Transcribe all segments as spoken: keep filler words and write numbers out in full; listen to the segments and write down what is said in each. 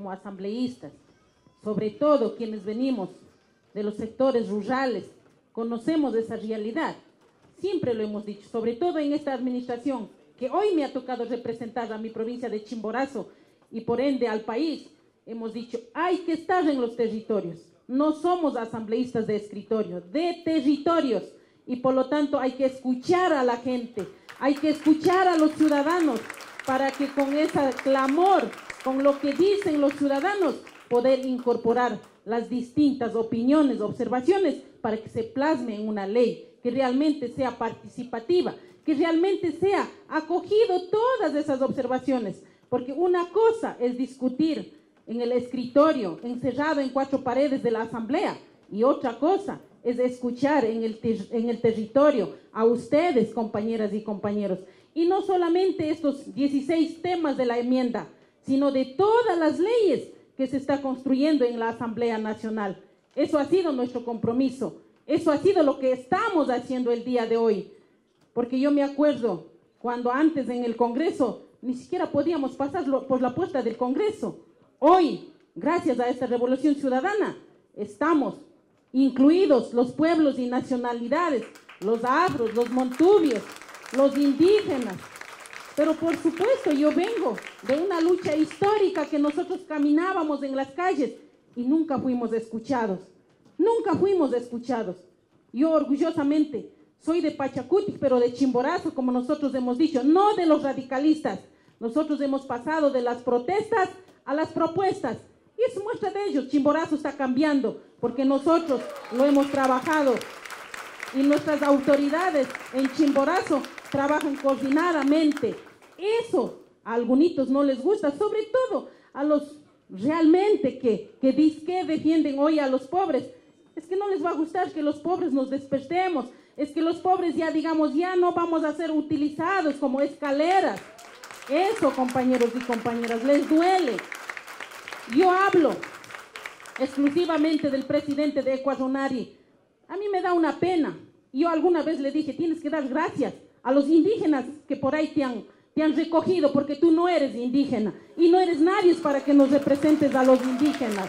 como asambleístas, sobre todo quienes venimos de los sectores rurales, conocemos esa realidad. Siempre lo hemos dicho, sobre todo en esta administración, que hoy me ha tocado representar a mi provincia de Chimborazo y por ende al país. Hemos dicho, hay que estar en los territorios. No somos asambleístas de escritorio, de territorios. Y por lo tanto hay que escuchar a la gente, hay que escuchar a los ciudadanos para que con ese clamor, con lo que dicen los ciudadanos, poder incorporar las distintas opiniones, observaciones, para que se plasme en una ley que realmente sea participativa, que realmente sea acogido todas esas observaciones. Porque una cosa es discutir en el escritorio, encerrado en cuatro paredes de la asamblea, y otra cosa es escuchar en el, ter en el territorio a ustedes, compañeras y compañeros. Y no solamente estos dieciséis temas de la enmienda, sino de todas las leyes que se está construyendo en la Asamblea Nacional. Eso ha sido nuestro compromiso. Eso ha sido lo que estamos haciendo el día de hoy. Porque yo me acuerdo cuando antes en el Congreso ni siquiera podíamos pasar por la puerta del Congreso. Hoy, gracias a esta revolución ciudadana, estamos incluidos los pueblos y nacionalidades, los afros, los montubios, los indígenas. Pero por supuesto yo vengo de una lucha histórica que nosotros caminábamos en las calles y nunca fuimos escuchados. Nunca fuimos escuchados. Yo orgullosamente soy de Pachacutic, pero de Chimborazo, como nosotros hemos dicho, no de los radicalistas. Nosotros hemos pasado de las protestas a las propuestas. Y es muestra de ello. Chimborazo está cambiando porque nosotros lo hemos trabajado y nuestras autoridades en Chimborazo trabajan coordinadamente. Eso a algunos no les gusta, sobre todo a los realmente que, que, que defienden hoy a los pobres. Es que no les va a gustar que los pobres nos despertemos, es que los pobres ya digamos, ya no vamos a ser utilizados como escaleras. Eso, compañeros y compañeras, les duele. Yo hablo exclusivamente del presidente de Ecuadronari. A mí me da una pena. Yo alguna vez le dije, tienes que dar gracias a los indígenas que por ahí te han, te han recogido, porque tú no eres indígena y no eres nadie para que nos representes a los indígenas.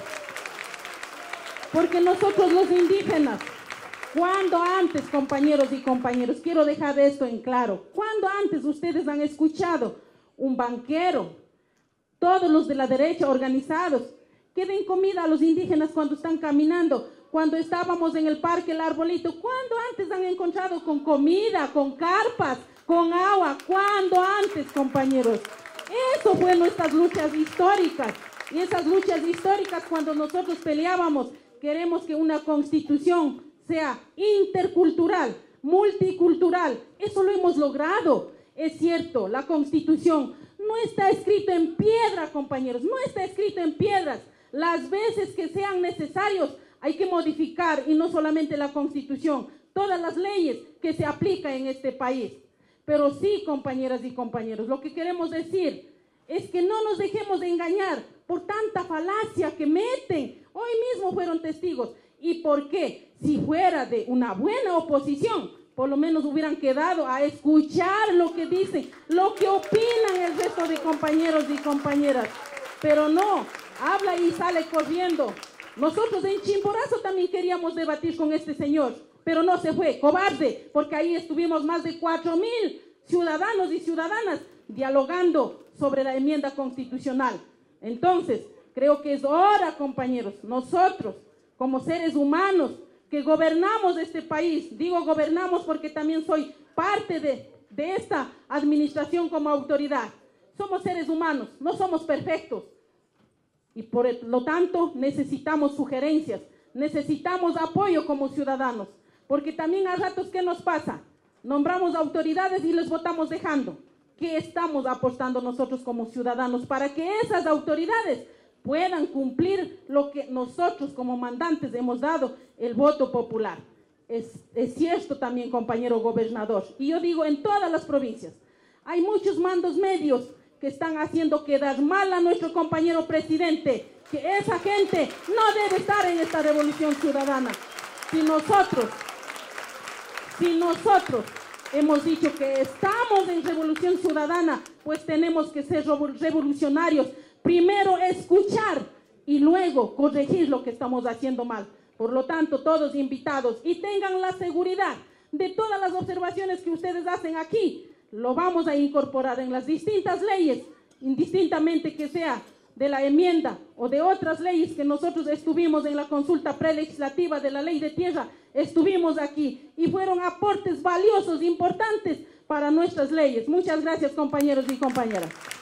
Porque nosotros los indígenas, ¿cuándo antes, compañeros y compañeros, quiero dejar esto en claro, cuándo antes ustedes han escuchado un banquero, todos los de la derecha organizados, que den comida a los indígenas cuando están caminando, cuando estábamos en el parque El Arbolito? ¿Cuándo antes han encontrado con comida, con carpas, con agua? ¿Cuándo antes, compañeros? Eso fue nuestras luchas históricas. Y esas luchas históricas, cuando nosotros peleábamos, queremos que una constitución sea intercultural, multicultural. Eso lo hemos logrado. Es cierto, la constitución no está escrito en piedra, compañeros, no está escrito en piedras. Las veces que sean necesarios hay que modificar, y no solamente la constitución, todas las leyes que se aplican en este país. Pero sí, compañeras y compañeros, lo que queremos decir es que no nos dejemos de engañar por tanta falacia que meten. Hoy mismo fueron testigos. ¿Y por qué? Si fuera de una buena oposición, por lo menos hubieran quedado a escuchar lo que dicen, lo que opinan el resto de compañeros y compañeras. Pero no, habla y sale corriendo. Nosotros en Chimborazo también queríamos debatir con este señor, pero no se fue, cobarde, porque ahí estuvimos más de cuatro mil ciudadanos y ciudadanas dialogando sobre la enmienda constitucional. Entonces, creo que es hora, compañeros, nosotros, como seres humanos que gobernamos este país, digo gobernamos porque también soy parte de, de esta administración como autoridad. Somos seres humanos, no somos perfectos. Y por lo tanto necesitamos sugerencias, necesitamos apoyo como ciudadanos, porque también a ratos, ¿qué nos pasa? Nombramos autoridades y les votamos dejando. ¿Qué estamos apostando nosotros como ciudadanos para que esas autoridades puedan cumplir lo que nosotros como mandantes hemos dado, el voto popular? Es, es cierto también, compañero gobernador, y yo digo en todas las provincias, hay muchos mandos medios que están haciendo quedar mal a nuestro compañero presidente, que esa gente no debe estar en esta revolución ciudadana. Si nosotros, si nosotros hemos dicho que estamos en revolución ciudadana, pues tenemos que ser revolucionarios. Primero escuchar luego corregir lo que estamos haciendo mal. Por lo tanto, todos invitados, y tengan la seguridad de todas las observaciones que ustedes hacen aquí, lo vamos a incorporar en las distintas leyes, indistintamente que sea de la enmienda o de otras leyes que nosotros estuvimos en la consulta prelegislativa de la ley de tierra, estuvimos aquí y fueron aportes valiosos, importantes para nuestras leyes. Muchas gracias, compañeros y compañeras.